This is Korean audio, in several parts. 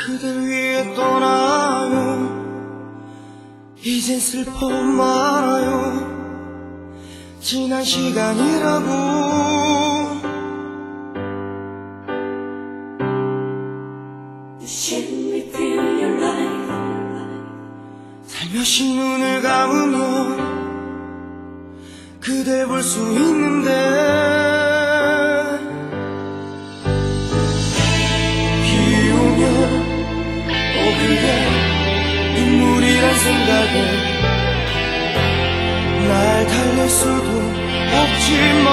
그댈 위해 떠나요. 이젠 슬퍼 말아요. 지난 시간이라고. 살며시 눈을 감으면 그댈 볼 수 있는데, 비 오면 그대 눈물이란 생각에 날 달랠 수도 없지만,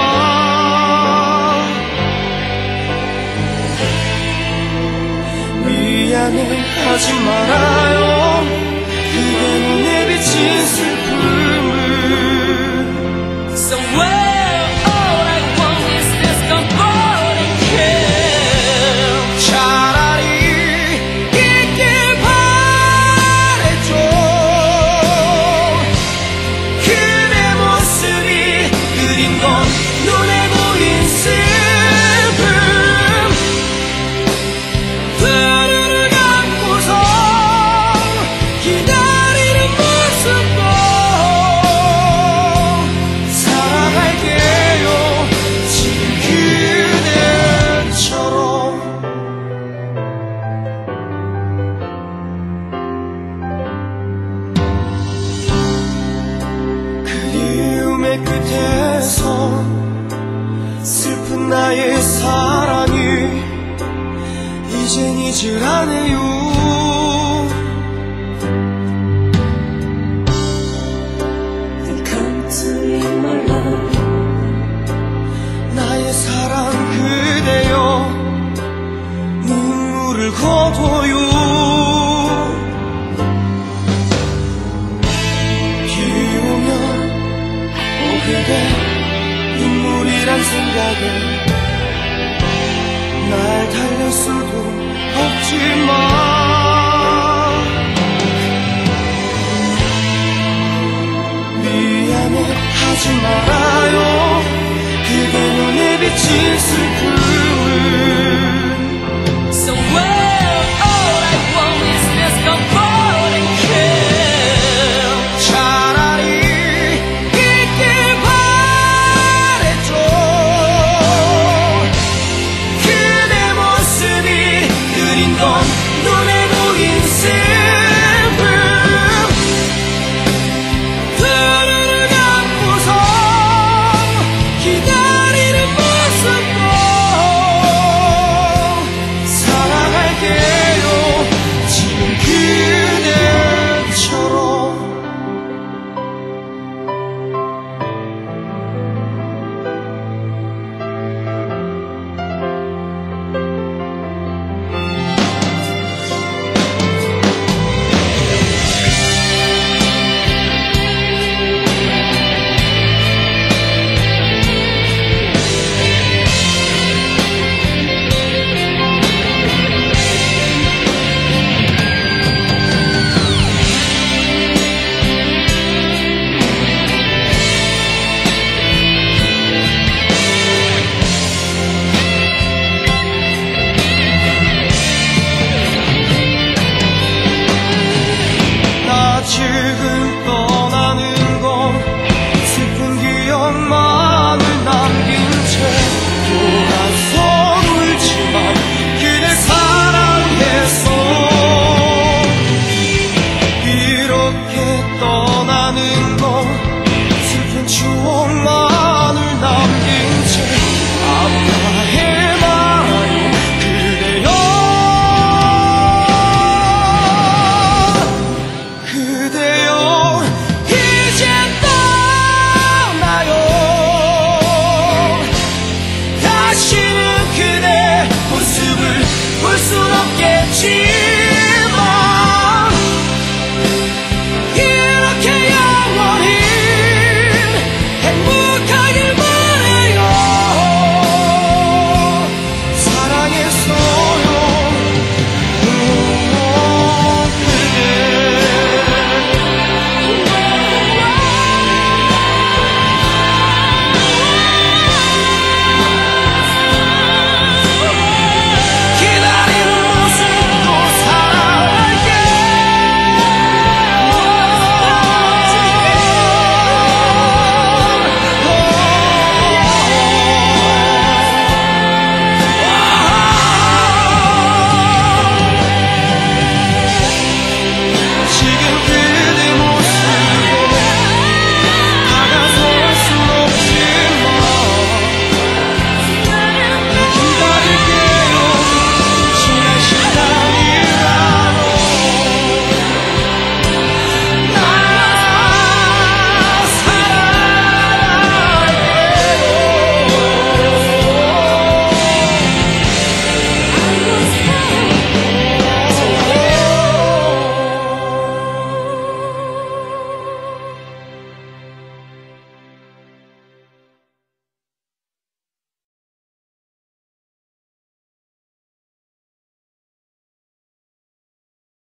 미안해 하지 말아요. 그대 눈에 비친 슬픔을. Somewhere all I want is this comforting kiss. 차라리 있길 바랬죠. 그대 모습이 그린 건 눈에 보인 슬픔. 눈을 감고서 기다리는 모습도 사랑할게요. 지금 그대처럼. 그리움의 끝에서 슬픈 나의 사랑이 이젠 잊으라네요. Come to me, my love. 나의 사랑 그대여, 눈물을 거둬요. 비 오면 그대 눈물이란 생각에 날 달랠 수도 없지만, 미안해 하지 말아요.